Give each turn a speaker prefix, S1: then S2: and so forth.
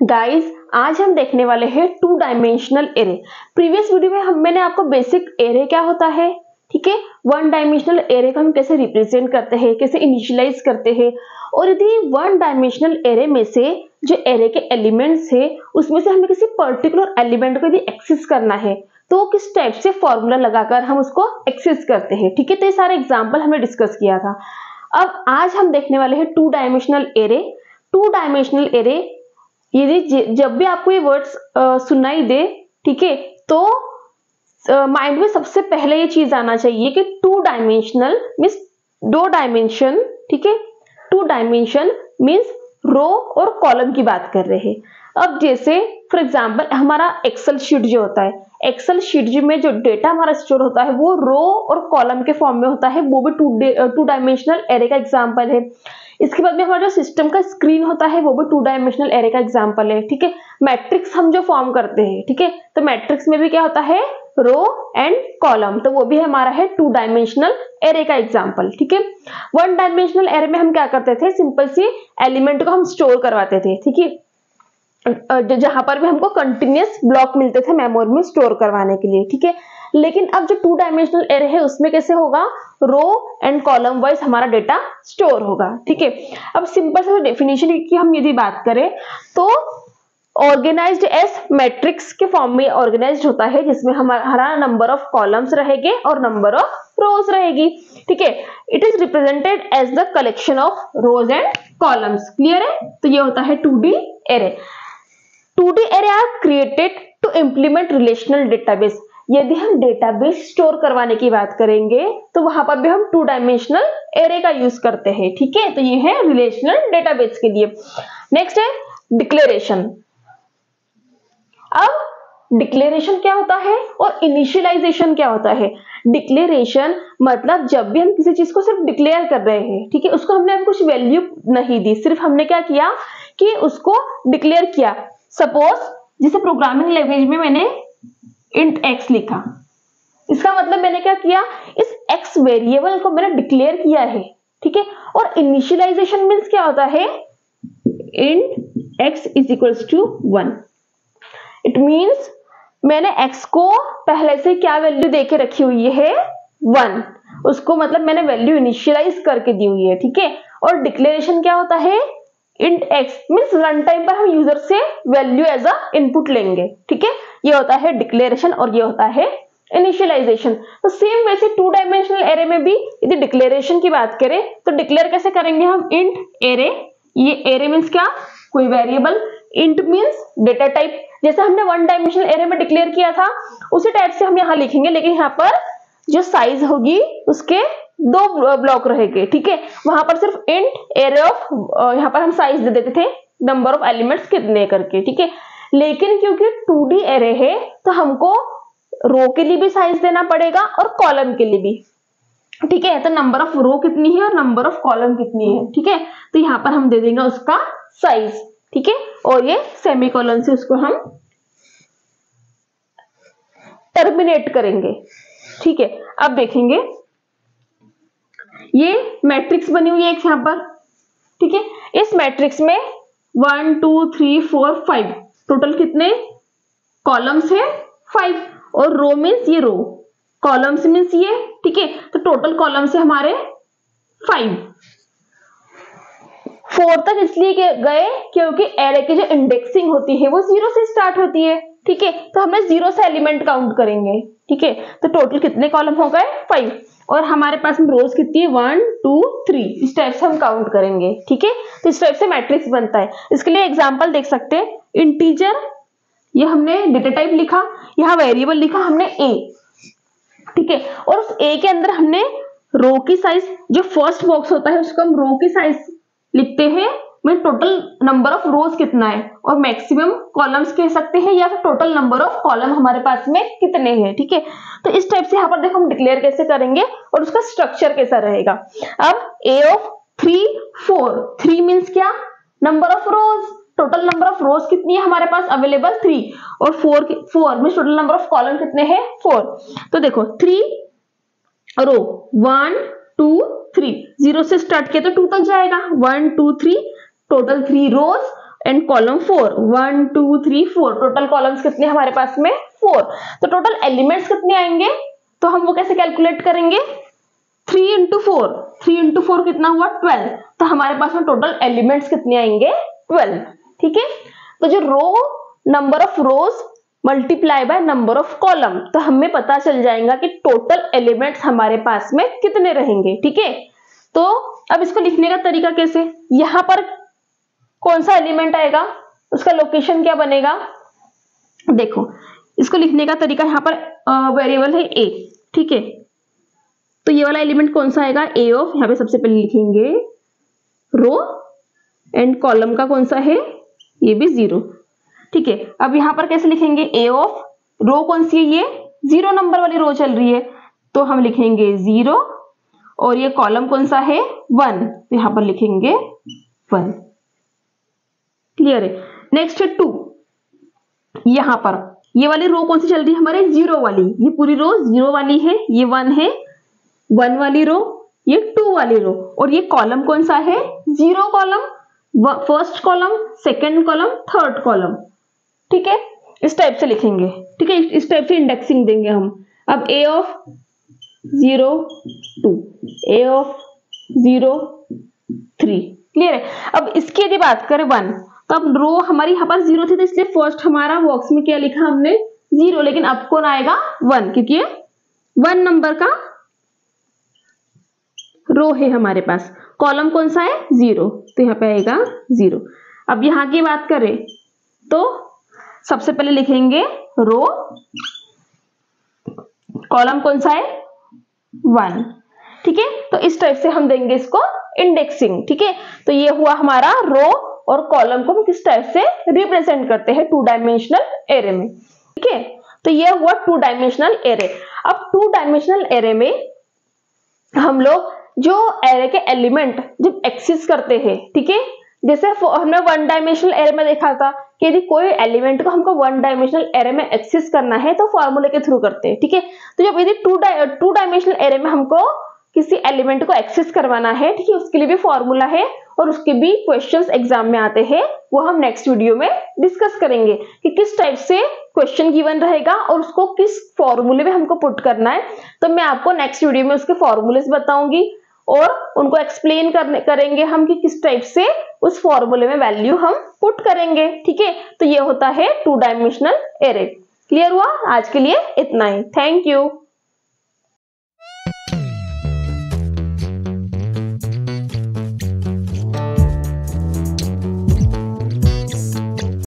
S1: Guys आज हम देखने वाले हैं two dimensional array. Previous video में मैंने आपको बेसिक एरे क्या होता है, ठीक है, वन डायमेंशनल एरे को हम कैसे रिप्रेजेंट करते हैं, कैसे इनिशियलाइज करते हैं, और यदि वन डायमेंशनल एरे में से जो एरे के एलिमेंट्स है उसमें से हमें किसी पर्टिकुलर एलिमेंट को यदि एक्सेस करना है तो किस टाइप से फॉर्मूला लगाकर हम उसको एक्सेस करते हैं, ठीक है। तो ये सारे एग्जाम्पल हमने डिस्कस किया था। अब आज हम देखने वाले हैं two dimensional array. Two dimensional array यदि जब भी आपको ये वर्ड्स सुनाई दे, ठीक है, तो माइंड में सबसे पहले ये चीज आना चाहिए कि टू डायमेंशनल मीन्स दो डायमेंशन, ठीक है। टू डायमेंशन मीन्स रो और कॉलम की बात कर रहे हैं। अब जैसे फॉर एग्जांपल हमारा एक्सेल शीट जो होता है, एक्सेल शीट में जो डेटा हमारा स्टोर होता है वो रो और कॉलम के फॉर्म में होता है, वो भी टू डायमेंशनल एरे का एग्जांपल है। इसके बाद में हमारा जो सिस्टम का स्क्रीन होता है वो भी टू डायमेंशनल एरे का एग्जांपल है, ठीक है। मैट्रिक्स हम जो फॉर्म करते हैं, ठीक है, तो मैट्रिक्स में भी क्या होता है, रो एंड कॉलम, तो वो भी हमारा है टू डायमेंशनल एरे का एग्जांपल, ठीक है। वन डायमेंशनल एरे में हम क्या करते थे, सिंपल सी एलिमेंट को हम स्टोर करवाते थे, ठीक है, जहां पर भी हमको कंटिन्यूअस ब्लॉक मिलते थे मेमोरी में स्टोर करवाने के लिए, ठीक है। लेकिन अब जो टू डायमेंशनल एरे है उसमें कैसे होगा, रो एंड कॉलम वाइज हमारा डेटा स्टोर होगा, ठीक है। अब सिंपल से डेफिनेशन की हम यदि बात करें तो ऑर्गेनाइज्ड एज मैट्रिक्स के फॉर्म में ऑर्गेनाइज्ड होता है, जिसमें हमारा नंबर ऑफ कॉलम्स रहेंगे और नंबर ऑफ रोज रहेगी, ठीक है। It is represented as the collection of rows and columns. Clear है? तो ये होता है 2D array. 2D array are created to implement relational database. यदि हम डेटाबेस स्टोर करवाने की बात करेंगे तो वहां पर भी हम टू डायमेंशनल एरे का यूज करते हैं, ठीक है। तो ये है रिलेशनल डेटाबेस के लिए। नेक्स्ट है डिक्लेरेशन। अब डिक्लेरेशन क्या होता है और इनिशियलाइजेशन क्या होता है। डिक्लेरेशन मतलब जब भी हम किसी चीज को सिर्फ डिक्लेयर कर रहे हैं, ठीक है, उसको हमने अभी कुछ वैल्यू नहीं दी, सिर्फ हमने क्या किया कि उसको डिक्लेयर किया। सपोज जैसे प्रोग्रामिंग लैंग्वेज में मैंने इंट एक्स लिखा, इसका मतलब मैंने क्या किया, इस एक्स वेरिएबल को मैंने डिक्लेयर किया है, ठीक है। और इनिशियलाइजेशन मींस क्या होता है, int x is equals to 1। It means मैंने x को पहले से क्या वैल्यू देके रखी हुई है, 1, उसको मतलब मैंने वैल्यू इनिशियलाइज करके दी हुई है, ठीक है। और डिक्लेरेशन क्या होता है, int x means run time पर हम यूजर से वैल्यू एज अ इनपुट लेंगे, ठीक है। ये होता है डिक्लेरेशन और ये होता है इनिशियलाइजेशन। तो सेम वैसे टू डायमेंशनल एरे में भी यदि डिक्लेरेशन की बात करें तो डिक्लेयर कैसे करेंगे हम, इंट एरे। ये एरे मींस क्या, कोई variable, int means data type. जैसे हमने वन डायमेंशनल एरे में डिक्लेयर किया था उसी टाइप से हम यहाँ लिखेंगे, लेकिन यहाँ पर जो साइज होगी उसके 2 ब्लॉक रहेंगे, ठीक है। वहां पर सिर्फ इंट एरे ऑफ, यहाँ पर हम साइज दे देते थे नंबर ऑफ एलिमेंट्स कितने करके, ठीक है। लेकिन क्योंकि 2D एरे है तो हमको रो के लिए भी साइज देना पड़ेगा और कॉलम के लिए भी, ठीक है। तो नंबर ऑफ रो कितनी है और नंबर ऑफ कॉलम कितनी है, ठीक है। तो यहाँ पर हम दे देंगे उसका साइज, ठीक है, और ये सेमीकोलन से उसको हम टर्मिनेट करेंगे, ठीक है। अब देखेंगे ये मैट्रिक्स बनी हुई है एक यहाँ पर, ठीक है। इस मैट्रिक्स में 1 2 3 4 5 टोटल कितने कॉलम्स है, 5, और रो मीन्स ये रो, कॉलम्स मीन्स ये, ठीक है। तो टोटल कॉलम्स है हमारे 5। 4 तक इसलिए गए क्योंकि एरे की जो इंडेक्सिंग होती है वो 0 से स्टार्ट होती है, ठीक है। तो हमने 0 से एलिमेंट काउंट करेंगे, ठीक है। तो टोटल कितने कॉलम हो गए, 5, और हमारे पास में रोज कितनी है, 1 2 3, इस टाइप से हम काउंट करेंगे, ठीक है। तो इस टाइप से मैट्रिक्स बनता है। इसके लिए एग्जांपल देख सकते हैं, इंटीजर, ये हमने डेटा टाइप लिखा, यहाँ वेरिएबल लिखा हमने a, ठीक है। और उस a के अंदर हमने रो की साइज, जो फर्स्ट बॉक्स होता है उसको हम रो की साइज लिखते हैं, मतलब टोटल नंबर ऑफ रोज कितना है, और मैक्सिमम कॉलम्स कह सकते हैं, या फिर टोटल नंबर ऑफ कॉलम हमारे पास में कितने हैं, ठीक है। तो इस टाइप से यहाँ पर देखो हम डिक्लेयर कैसे करेंगे और उसका स्ट्रक्चर कैसा रहेगा। अब a ऑफ 3 4, 3 मीन्स क्या, number of rows, total number of rows कितनी है हमारे पास अवेलेबल, 3, और 4 means total number of column कितने हैं, 4। तो देखो 3 रो, 1 2 3, 0 से स्टार्ट किया तो 2 तक जाएगा, 1 2 3, total 3 rows and column 4, 1 2 3 4, total columns कितने हमारे पास में 4। तो टोटल एलिमेंट्स कितने आएंगे, तो हम वो कैसे कैलकुलेट करेंगे, 3 इंटू 4, 3 इंटू 4 कितना हुआ 12। तो हमारे पास में टोटल एलिमेंट्स कितने आएंगे 12। ठीक है, तो जो row number of rows multiply by number of column, तो हमें पता चल जाएगा कि टोटल एलिमेंट्स हमारे पास में कितने रहेंगे। ठीक है, तो अब इसको लिखने का तरीका कैसे, यहां पर कौन सा एलिमेंट आएगा, उसका लोकेशन क्या बनेगा। देखो इसको लिखने का तरीका, यहाँ पर वेरिएबल है ए। ठीक है, तो ये वाला एलिमेंट कौन सा आएगा, ए ऑफ, यहाँ पे सबसे पहले लिखेंगे रो, एंड कॉलम का कौन सा है, ये भी 0। ठीक है, अब यहाँ पर कैसे लिखेंगे, ए ऑफ रो कौन सी है, ये 0 नंबर वाली रो चल रही है, तो हम लिखेंगे 0, और ये कॉलम कौन सा है 1, तो यहाँ पर लिखेंगे 1। क्लियर है। नेक्स्ट है 2, यहां पर ये वाली रो कौन सी चल रही है हमारे 0 वाली, ये पूरी रो 0 वाली है, ये 1 है, 1 वाली रो, ये 2 वाली रो, और ये कॉलम कौन सा है 0 column, first column, second column, third column. ठीक है, इस टाइप से लिखेंगे। ठीक है, इस टाइप से इंडेक्सिंग देंगे हम। अब a of 0 2, a of 0 3। Clear है। अब इसकी यदि बात करें 1, तो अब रो हमारी यहाँ पर 0 थी, तो इसलिए फर्स्ट हमारा बॉक्स में क्या लिखा हमने 0, लेकिन अब कौन आएगा 1, क्योंकि ये 1 नंबर का रो है हमारे पास। कॉलम कौन सा है 0, तो यहाँ पे आएगा 0। अब यहाँ की बात करें तो सबसे पहले लिखेंगे रो, कॉलम कौन सा है 1। ठीक है, तो इस टाइप से हम देंगे इसको इंडेक्सिंग। ठीक है, तो ये हुआ हमारा रो और कॉलम को हम किस टाइप से रिप्रेजेंट करते हैं 2 डायमेंशनल एरे में। ठीक है, तो ये हुआ 2 डायमेंशनल एरे। अब 2 डायमेंशनल एरे में हम लोग जो एरे के एलिमेंट जब एक्सेस करते हैं, ठीक है, जैसे हमने 1 डायमेंशनल एरे में देखा था कि यदि कोई एलिमेंट को हमको 1 डायमेंशनल एरे में एक्सेस करना है तो फॉर्मूले के थ्रू करते हैं। ठीक है, तो जब यदि 2 डायमेंशनल एरे में हमको किसी एलिमेंट को एक्सेस करवाना है, ठीक है, उसके लिए भी फॉर्मूला है और उसके भी क्वेश्चंस एग्जाम में आते हैं, वो हम नेक्स्ट वीडियो में डिस्कस करेंगे कि किस टाइप से क्वेश्चन गिवन रहेगा और उसको किस फॉर्मूले में हमको पुट करना है। तो मैं आपको नेक्स्ट वीडियो में उसके फॉर्मूलेस बताऊंगी और उनको एक्सप्लेन करेंगे हम कि किस टाइप से उस फॉर्मूले में वैल्यू हम पुट करेंगे। ठीक है, तो ये होता है 2 डायमेंशनल एरे। क्लियर हुआ? आज के लिए इतना ही। Thank you.